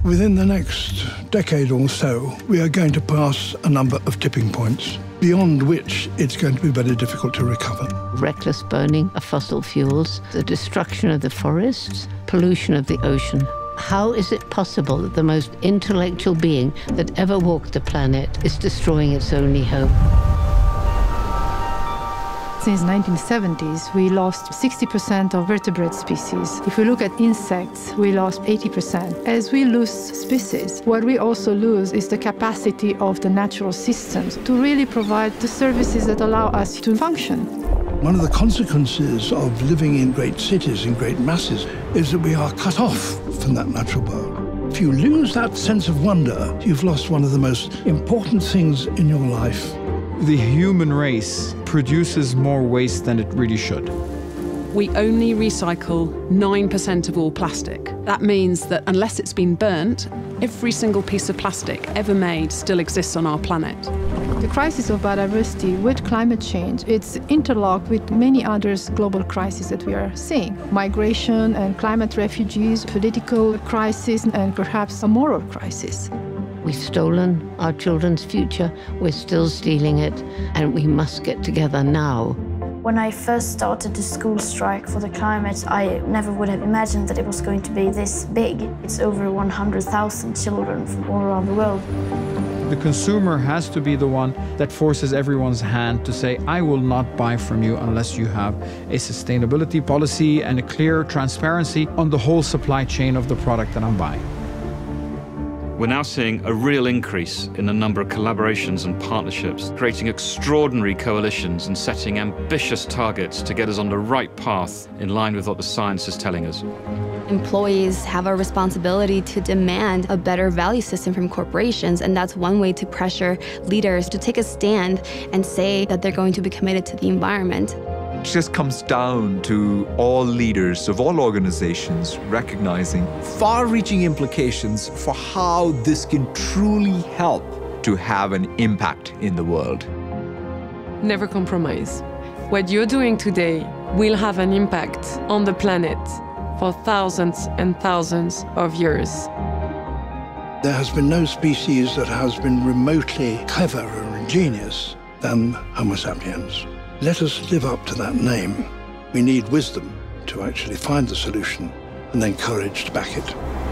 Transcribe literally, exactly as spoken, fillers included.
Within the next decade or so, we are going to pass a number of tipping points, beyond which it's going to be very difficult to recover. Reckless burning of fossil fuels, the destruction of the forests, pollution of the ocean. How is it possible that the most intellectual being that ever walked the planet is destroying its only hope? Since the nineteen seventies, we lost sixty percent of vertebrate species. If we look at insects, we lost eighty percent. As we lose species, what we also lose is the capacity of the natural systems to really provide the services that allow us to function. One of the consequences of living in great cities, in great masses, is that we are cut off from that natural world. If you lose that sense of wonder, you've lost one of the most important things in your life. The human race produces more waste than it really should. We only recycle nine percent of all plastic. That means that unless it's been burnt, every single piece of plastic ever made still exists on our planet. The crisis of biodiversity with climate change, it's interlocked with many other global crises that we are seeing. Migration and climate refugees, political crisis, and perhaps a moral crisis. We've stolen our children's future, we're still stealing it, and we must get together now. When I first started the school strike for the climate, I never would have imagined that it was going to be this big. It's over one hundred thousand children from all around the world. The consumer has to be the one that forces everyone's hand to say, I will not buy from you unless you have a sustainability policy and a clear transparency on the whole supply chain of the product that I'm buying. We're now seeing a real increase in the number of collaborations and partnerships, creating extraordinary coalitions and setting ambitious targets to get us on the right path in line with what the science is telling us. Employees have a responsibility to demand a better value system from corporations, and that's one way to pressure leaders to take a stand and say that they're going to be committed to the environment. It just comes down to all leaders of all organizations recognizing far-reaching implications for how this can truly help to have an impact in the world. Never compromise. What you're doing today will have an impact on the planet for thousands and thousands of years. There has been no species that has been remotely clever or ingenious than Homo sapiens. Let us live up to that name. We need wisdom to actually find the solution and then courage to back it.